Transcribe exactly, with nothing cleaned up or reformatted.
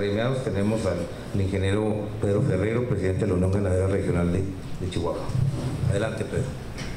Premiados tenemos al ingeniero Pedro Ferrero, presidente de la Unión Ganadera Regional de, de Chihuahua. Adelante, Pedro.